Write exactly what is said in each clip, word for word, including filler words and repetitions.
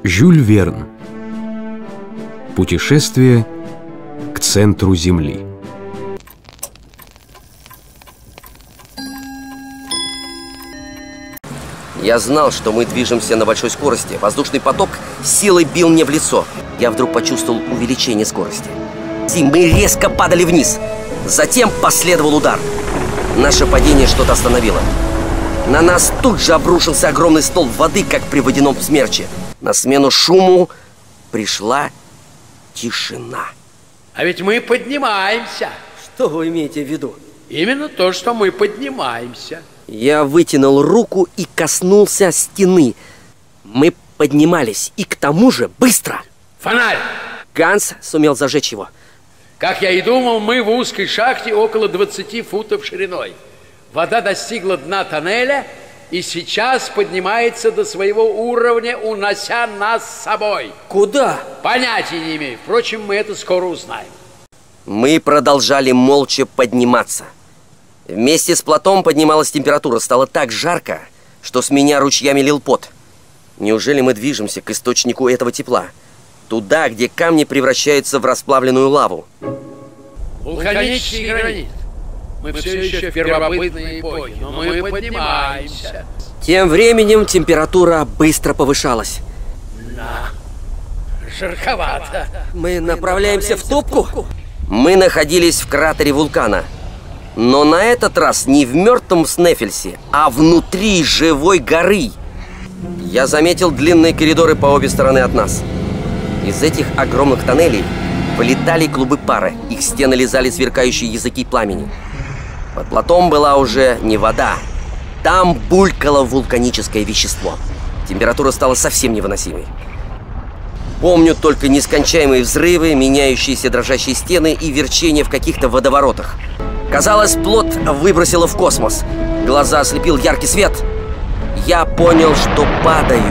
Жюль Верн. Путешествие к центру Земли. Я знал, что мы движемся на большой скорости. Воздушный поток силой бил мне в лицо. Я вдруг почувствовал увеличение скорости. И мы резко падали вниз. Затем последовал удар. Наше падение что-то остановило. На нас тут же обрушился огромный столб воды, как при водяном смерче. На смену шуму пришла тишина. А ведь мы поднимаемся. Что вы имеете в виду? Именно то, что мы поднимаемся. Я вытянул руку и коснулся стены. Мы поднимались, и к тому же быстро. Фонарь! Ганс сумел зажечь его. Как я и думал, мы в узкой шахте около двадцати футов шириной. Вода достигла дна тоннеля и сейчас поднимается до своего уровня, унося нас с собой. Куда? Понятия не имею. Впрочем, мы это скоро узнаем. Мы продолжали молча подниматься. Вместе с плотом поднималась температура. Стало так жарко, что с меня ручьями лил пот. Неужели мы движемся к источнику этого тепла? Туда, где камни превращаются в расплавленную лаву. Вулканический гранит. Мы все еще в первобытной эпохе, но мы поднимаемся. Тем временем температура быстро повышалась. Да, жарковато. Мы направляемся в топку? Мы находились в кратере вулкана. Но на этот раз не в мертвом Снефельсе, а внутри живой горы. Я заметил длинные коридоры по обе стороны от нас. Из этих огромных тоннелей вылетали клубы пара. Их стены лизали сверкающие языки пламени. Под плотом была уже не вода. Там булькало вулканическое вещество. Температура стала совсем невыносимой. Помню только нескончаемые взрывы, меняющиеся дрожащие стены и верчение в каких-то водоворотах. Казалось, плот выбросило в космос. Глаза ослепил яркий свет. Я понял, что падаю.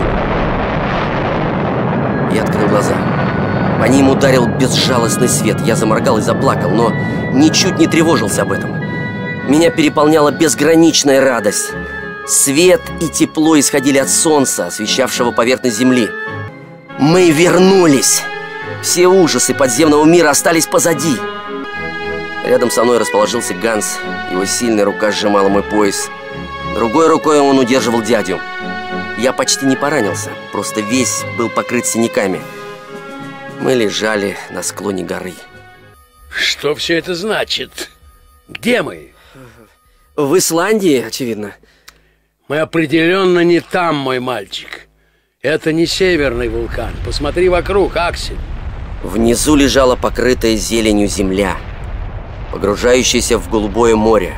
Я открыл глаза. По ним ударил безжалостный свет. Я заморгал и заплакал, но ничуть не тревожился об этом. Меня переполняла безграничная радость. Свет и тепло исходили от солнца, освещавшего поверхность земли. Мы вернулись. Все ужасы подземного мира остались позади. Рядом со мной расположился Ганс. Его сильная рука сжимала мой пояс. Другой рукой он удерживал дядю. Я почти не поранился, просто весь был покрыт синяками. Мы лежали на склоне горы. Что все это значит? Где мы? В Исландии, очевидно. Мы определенно не там, мой мальчик. Это не северный вулкан. Посмотри вокруг, Аксель. Внизу лежала покрытая зеленью земля, погружающаяся в голубое море.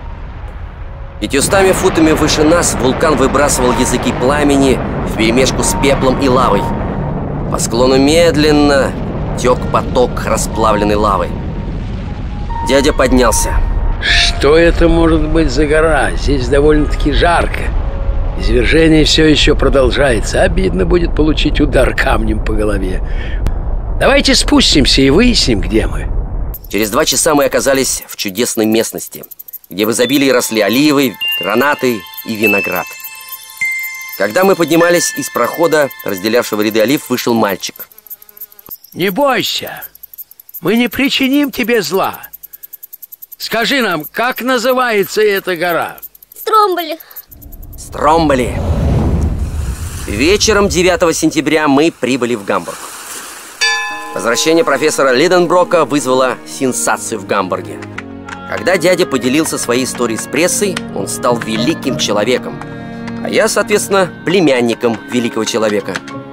Пятьюстами футами выше нас вулкан выбрасывал языки пламени вперемешку с пеплом и лавой. По склону медленно тек поток расплавленной лавы. Дядя поднялся. Что это может быть за гора? Здесь довольно-таки жарко. Извержение все еще продолжается. Обидно будет получить удар камнем по голове. Давайте спустимся и выясним, где мы. Через два часа мы оказались в чудесной местности, где в изобилии росли оливы, гранаты и виноград. Когда мы поднимались из прохода, разделявшего ряды олив, вышел мальчик. Не бойся, мы не причиним тебе зла. Скажи нам, как называется эта гора? Стромболи. Стромболи. Вечером девятого сентября мы прибыли в Гамбург. Возвращение профессора Лиденброка вызвало сенсацию в Гамбурге. Когда дядя поделился своей историей с прессой, он стал великим человеком. А я, соответственно, племянником великого человека.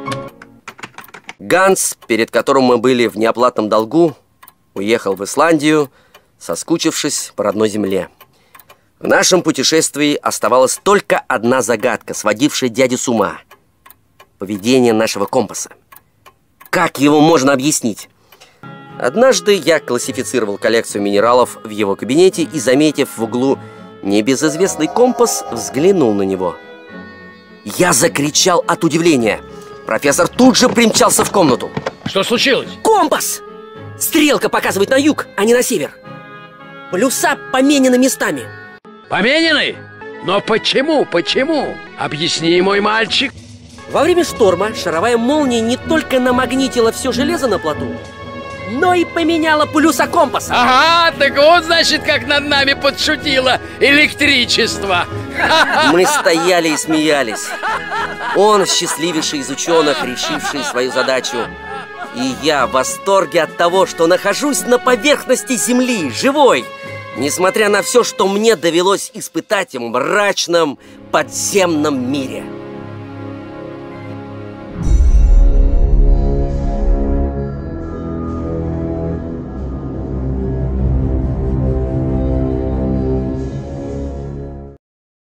Ганс, перед которым мы были в неоплатном долгу, уехал в Исландию, соскучившись по родной земле. В нашем путешествии оставалась только одна загадка, сводившая дядю с ума. Поведение нашего компаса. Как его можно объяснить? Однажды я классифицировал коллекцию минералов в его кабинете и, заметив в углу небезызвестный компас, взглянул на него. Я закричал от удивления. Профессор тут же примчался в комнату. Что случилось? Компас! Стрелка показывает на юг, а не на север. Полюса поменены местами. Поменены? Но почему, почему? Объясни, мой мальчик. Во время шторма шаровая молния не только намагнитила все железо на плоту, но и поменяла полюса компаса. Ага, так вот, значит, как над нами подшутило электричество. Мы стояли и смеялись. Он счастливейший из ученых, решивший свою задачу. И я в восторге от того, что нахожусь на поверхности Земли, живой, несмотря на все, что мне довелось испытать в мрачном подземном мире.